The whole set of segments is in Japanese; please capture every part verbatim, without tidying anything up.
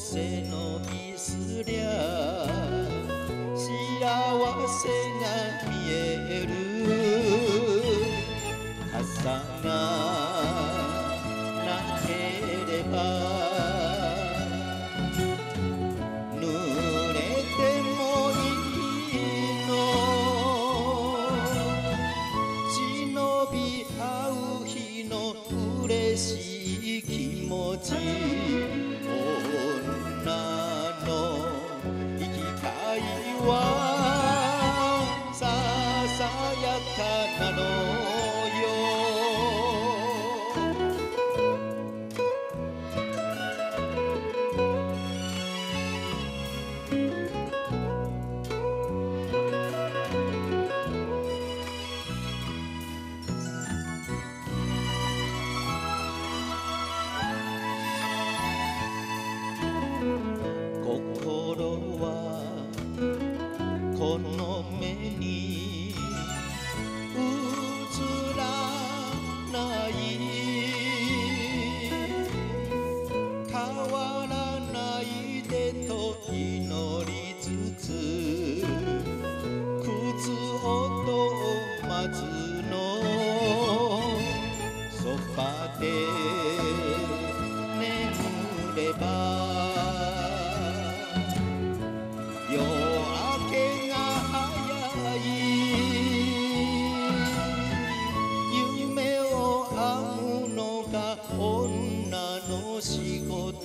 背伸びすりゃ幸せが見える傘がなければ濡れてもいいの忍び合う日の嬉しい気持ち女の生きがいはささやかなのよ心はこの目に映らない変わらないでと祈りつつ靴音を待つのそばで眠れば夜明けが早い夢を編むのが女の仕事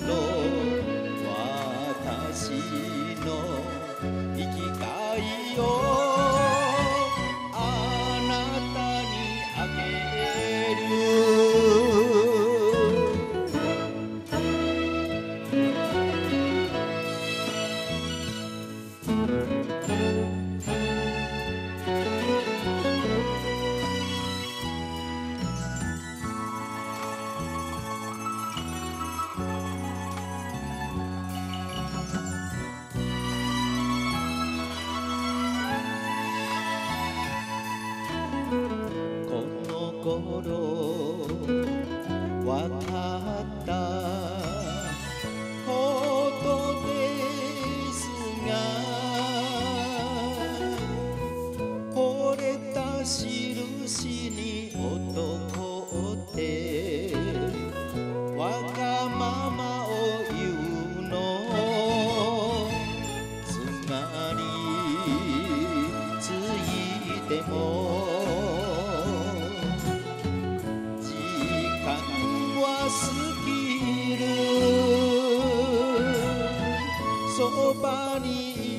私の生きがいをあなたにあげる頃わかったことですが惚れた印に男ってわがままを言うのつまりついても過ぎるそばに